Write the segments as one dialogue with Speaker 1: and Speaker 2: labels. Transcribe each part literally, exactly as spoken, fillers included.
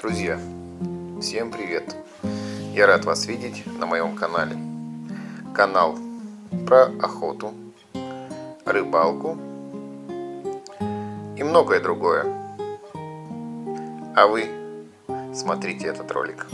Speaker 1: Друзья, всем привет! Я рад вас видеть на моем канале. Канал про охоту, рыбалку и многое другое. А вы смотрите этот ролик.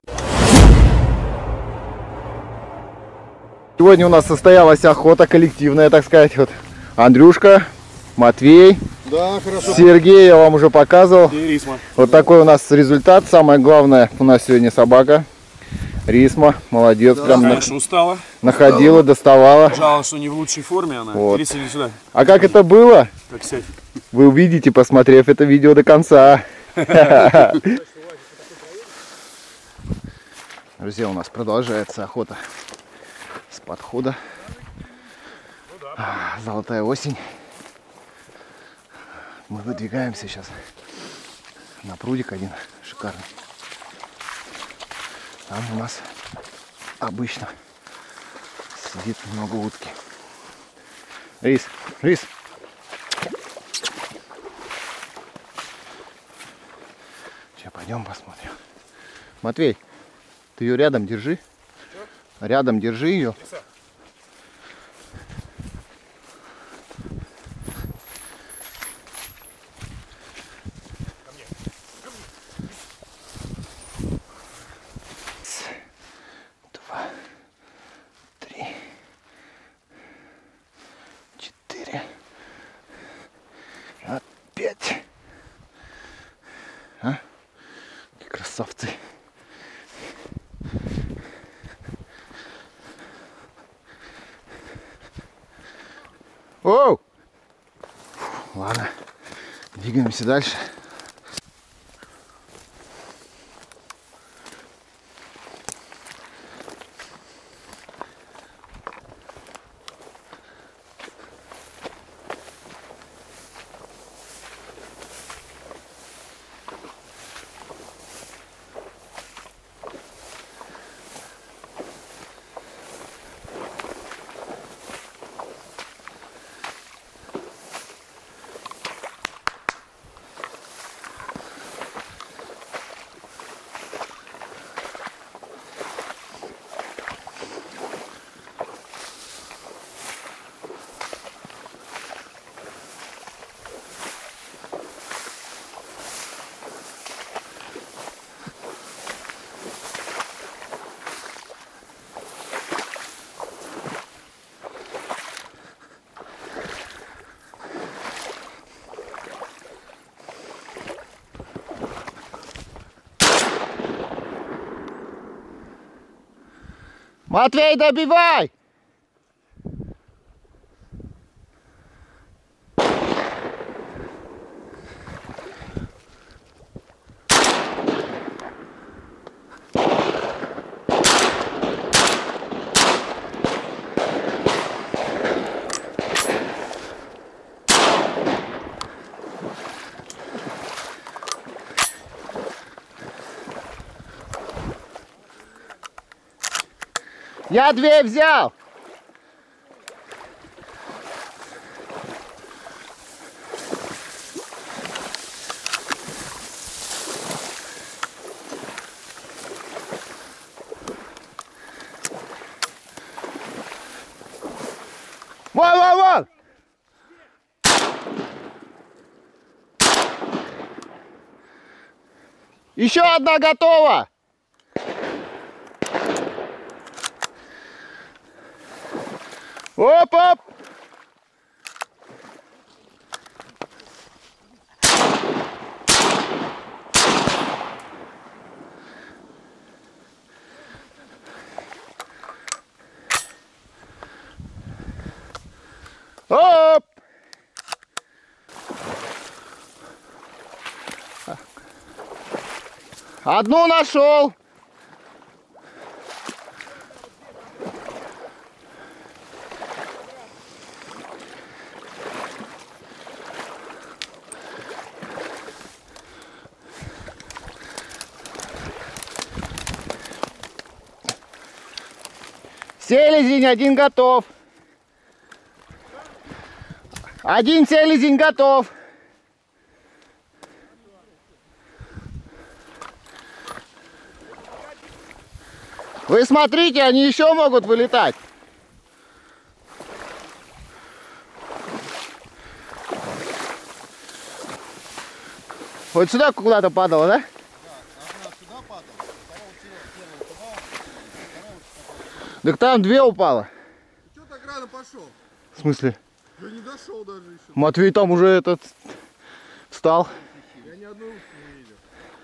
Speaker 2: Сегодня у нас состоялась охота коллективная, так сказать. Вот Андрюшка, Матвей,
Speaker 3: да, хорошо.
Speaker 2: Сергей я вам уже показывал.
Speaker 3: И Рисма.
Speaker 2: Вот да. Такой у нас результат. Самое главное, у нас сегодня собака. Рисма, молодец.
Speaker 3: Да,
Speaker 2: прям
Speaker 3: конечно,
Speaker 2: на...
Speaker 3: устала.
Speaker 2: Находила, доставала.
Speaker 3: Жалко, что не в лучшей форме она.
Speaker 2: Вот.
Speaker 3: Риса, иди сюда.
Speaker 2: А как это было?
Speaker 3: Так, сядь.
Speaker 2: Вы увидите, посмотрев это видео до конца. Друзья, у нас продолжается охота с подхода. Золотая осень. Мы выдвигаемся сейчас на прудик один шикарный. Там у нас обычно сидит много утки. Рис, Рис. Сейчас пойдем посмотрим. Матвей, ты ее рядом держи. Что? Рядом держи ее. Лиса. Опять. А? Какие красавцы. Оу! Ладно, двигаемся дальше. Матвей, добивай! Я две взял. Вон, вон, вон. Еще одна готова. Оп-оп! Оп! Одну нашел. Селезень один готов. Один селезень готов. Вы смотрите, они еще могут вылетать. Вот сюда куда-то падало, да?
Speaker 4: Да, одна сюда падала, вторая первая туда, вторая вот.
Speaker 2: Так там две упало.
Speaker 4: Ты что так рано пошел?
Speaker 2: В смысле?
Speaker 4: Я не дошел даже еще.
Speaker 2: Матвей там уже этот встал.
Speaker 4: Я ни одной утки не видел.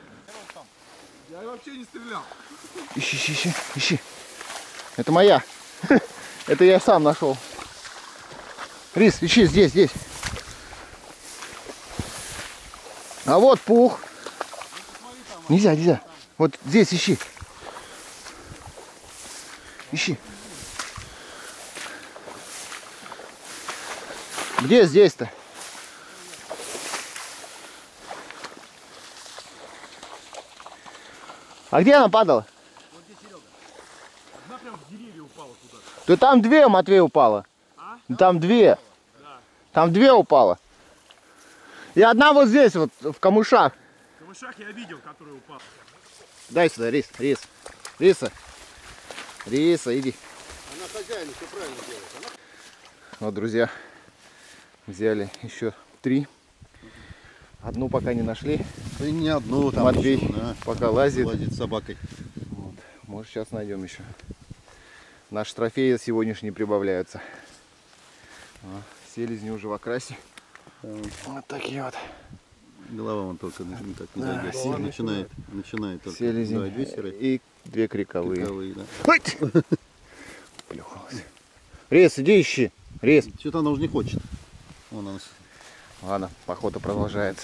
Speaker 4: Я вообще не стрелял.
Speaker 2: Ищи, ищи, ищи, ищи. Это моя. Это я сам нашел. Рис, ищи здесь, здесь. А вот пух. Нельзя, нельзя. Вот здесь ищи. Ищи. Где здесь-то? А где она падала?
Speaker 3: Вот здесь, Серега. Одна прям в деревья упала куда-то.
Speaker 2: Да там две, Матвей, упала.
Speaker 3: А?
Speaker 2: Там две.
Speaker 3: Да.
Speaker 2: Там две упала. И одна вот здесь, вот в камышах.
Speaker 3: В камышах я видел, который упал.
Speaker 2: Дай сюда, Рис, Рис. Риса. Риса, иди.
Speaker 4: Она хозяину все правильно делает. Она...
Speaker 2: Вот, друзья, взяли еще три. Одну пока не нашли.
Speaker 4: Да не одну там.
Speaker 2: Матвей
Speaker 4: еще, да.
Speaker 2: пока лазит.
Speaker 4: Лазит с собакой.
Speaker 2: Вот. Может, сейчас найдем еще. Наши трофеи сегодняшние прибавляются. А, селезни уже в окрасе. Вот такие вот.
Speaker 4: Голова вон только никак не
Speaker 2: Да,
Speaker 4: зайдет.
Speaker 2: селезень.
Speaker 4: Начинает, начинает только.
Speaker 2: Селезень
Speaker 4: Да, две серые.
Speaker 2: и две криковые.
Speaker 4: Криковые, да.
Speaker 2: Ой! Плюхалась. Рис, иди ищи. Рис.
Speaker 4: Что-то она уже не хочет. Вон она.
Speaker 2: Ладно, охота продолжается.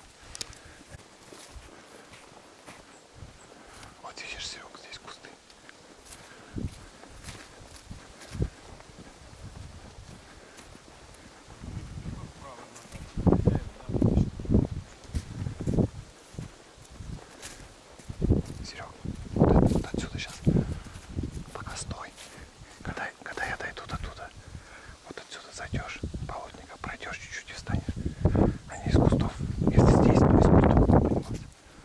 Speaker 2: Вот видишь, Серег, здесь кусты. Серег, вот, это- вот отсюда сейчас. Пока стой. Когда, когда я дойду до туда, вот отсюда зайдешь, болотника пройдешь чуть-чуть и встанешь. Они из кустов. Если здесь, то из кустов подниматься.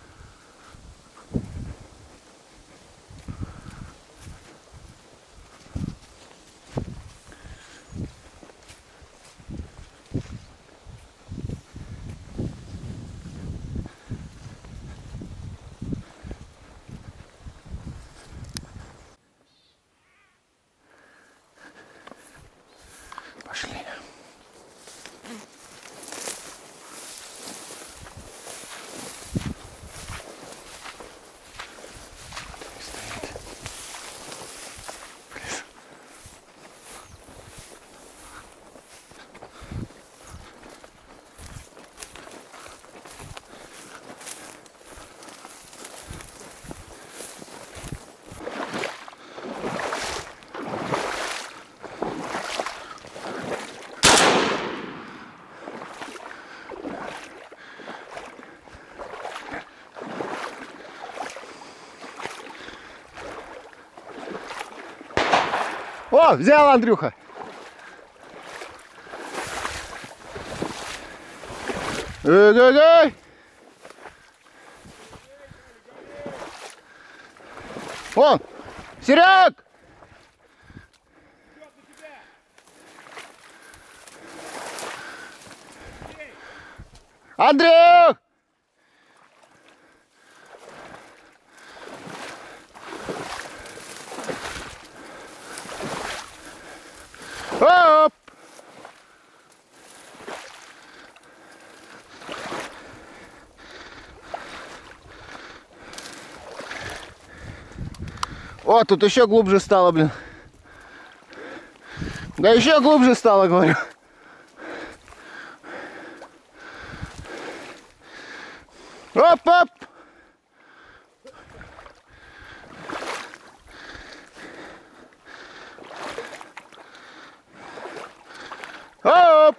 Speaker 2: Пошли. Стоит. Блин. О, взял, Андрюха. Эй-эй-эй! Вон! Серег! Андрюх! Оп! О, тут еще глубже стало, блин. Да еще глубже стало, говорю. Оп-оп! Оп!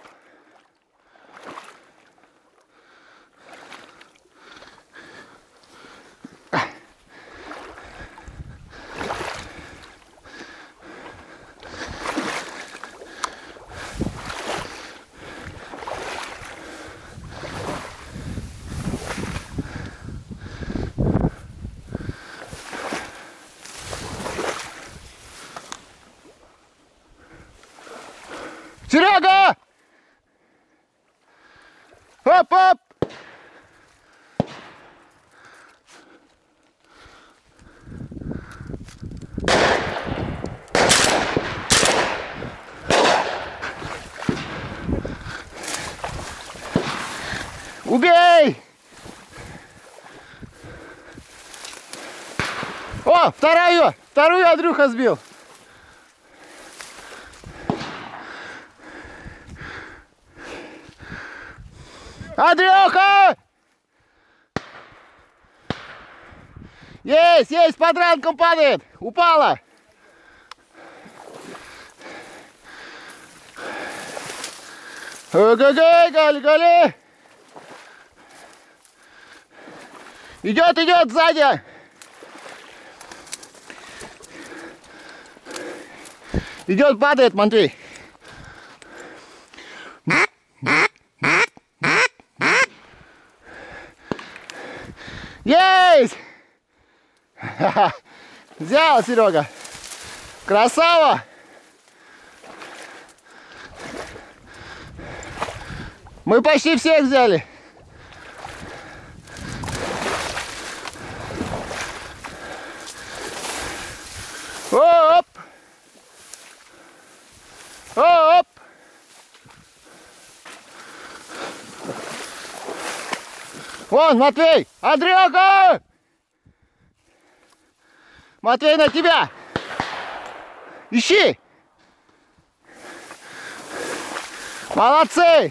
Speaker 2: Серега! Оп, оп! Убей! О, вторую! Вторую Андрюха сбил! Андрюха! Есть, есть, под ранком падает! Упала! Ой-ой-ой, галь-галя! Идет, идет сзади! Идет, падает, Матвей! Есть! Взял, Серега! Красава! Мы почти всех взяли! Оп! Оп! Вон, Матвей! Андрюха! Матвей, на тебя! Ищи! Молодцы!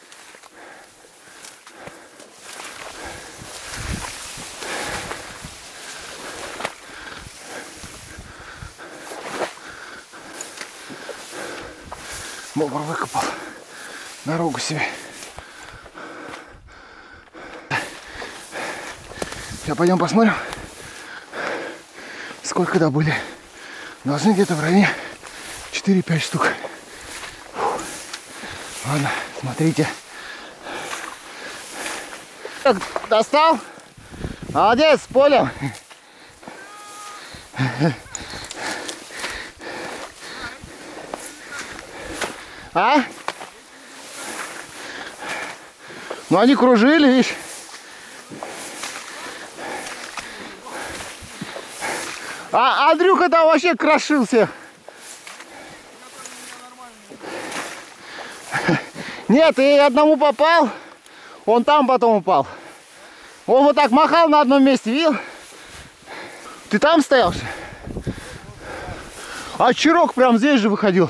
Speaker 2: Бобр выкопал дорогу себе. Сейчас пойдем посмотрим, сколько добыли. Должны где-то в районе четыре-пять штук. Фу. Ладно, смотрите. Так, достал? Молодец, с полем. А? Ну они кружили, видишь? А Андрюха там вообще крошился. Нет, и одному попал, он там потом упал. Он вот так махал на одном месте, видел? Ты там стоял? А черок прям здесь же выходил.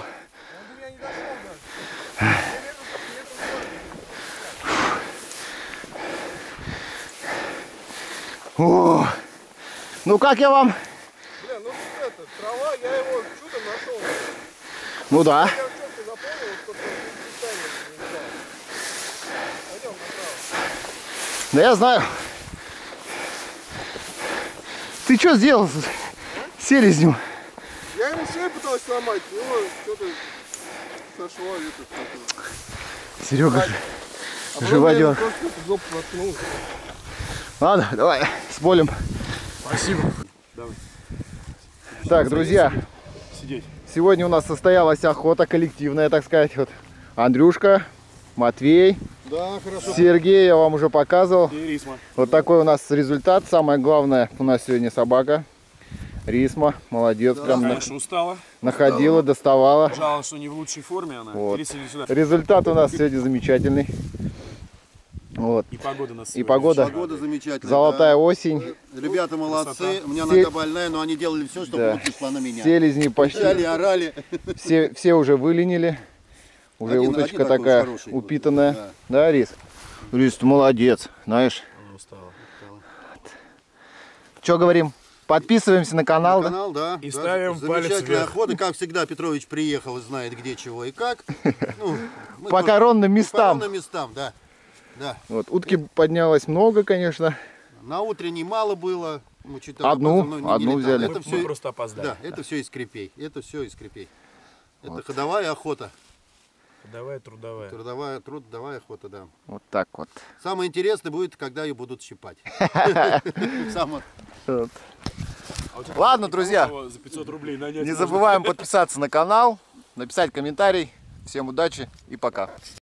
Speaker 2: О, ну как я вам?
Speaker 4: Бля, ну это, трава, я его чудом нашел.
Speaker 2: Ну да.
Speaker 4: Я четко запомнил, что ты Пойдем направо.
Speaker 2: Да я знаю. Ты что сделал с селезнем?
Speaker 4: Я ему шею пытался сломать, у него что-то сошло. Это,
Speaker 2: Серега,
Speaker 4: а
Speaker 2: живодер.
Speaker 4: Просто жопу воткнул.
Speaker 2: Ладно, давай, с полем.
Speaker 3: Спасибо. Давай.
Speaker 2: Так, друзья,
Speaker 3: Сидеть.
Speaker 2: сегодня у нас состоялась охота коллективная, так сказать. Вот Андрюшка, Матвей,
Speaker 4: Да, хорошо.
Speaker 2: Сергей я вам уже показывал.
Speaker 3: И Рисма.
Speaker 2: Вот такой у нас результат. Самое главное, у нас сегодня собака. Рисма, молодец,
Speaker 4: Да,
Speaker 2: прям на-
Speaker 3: Конечно, устала.
Speaker 2: находила, доставала.
Speaker 3: Жалко, что не в лучшей форме она.
Speaker 2: Вот.
Speaker 3: Риса, иди сюда.
Speaker 2: Результат у нас сегодня замечательный. Вот.
Speaker 3: И погода нас
Speaker 2: И
Speaker 3: сегодня
Speaker 2: погода.
Speaker 3: очень
Speaker 4: Погода
Speaker 3: радует.
Speaker 4: замечательная.
Speaker 2: Золотая
Speaker 4: да.
Speaker 2: осень.
Speaker 4: Ребята молодцы.
Speaker 3: Красота.
Speaker 4: У меня
Speaker 2: Все-
Speaker 4: нога больная, но они делали все, чтобы
Speaker 2: Да.
Speaker 4: утка шла на меня.
Speaker 2: Селезни почти
Speaker 4: Кричали, орали.
Speaker 2: все, все уже выленили. Уже
Speaker 4: Один-
Speaker 2: уточка
Speaker 4: один такой
Speaker 2: такая
Speaker 4: хороший.
Speaker 2: упитанная.
Speaker 4: Да.
Speaker 2: Да, Рис? Рис, ты молодец, знаешь.
Speaker 3: Устала.
Speaker 2: Что говорим? Подписываемся на канал. да?
Speaker 4: Канал, да.
Speaker 3: И
Speaker 4: да.
Speaker 3: ставим палец
Speaker 4: Замечательная
Speaker 3: вверх.
Speaker 4: охота. Как всегда, Петрович приехал и знает, где, чего и как. Ну, мы
Speaker 2: По
Speaker 4: тоже-
Speaker 2: коронным
Speaker 4: По
Speaker 2: местам.
Speaker 4: коронным местам, да. Да.
Speaker 2: Вот, утки поднялось много, конечно.
Speaker 4: На утренней мало было. Мы чуть там
Speaker 2: Одну,
Speaker 4: опоздали, но не- не
Speaker 2: одну
Speaker 4: летало.
Speaker 2: взяли.
Speaker 4: Это
Speaker 3: Мы,
Speaker 4: все,
Speaker 3: мы просто опоздали.
Speaker 4: да, это все из крепей. Это все из крепей. Это ходовая охота.
Speaker 3: Давай, трудовая.
Speaker 4: Трудовая, трудовая охота, да.
Speaker 2: Вот так вот.
Speaker 4: Самое интересное будет, когда ее будут щипать. Самое-
Speaker 2: Вот.
Speaker 3: А у тебя
Speaker 2: Ладно,
Speaker 3: никого
Speaker 2: друзья,
Speaker 3: кого за пятьсот рублей нанять
Speaker 2: не
Speaker 3: можно?
Speaker 2: забываем подписаться на канал, написать комментарий. Всем удачи и пока.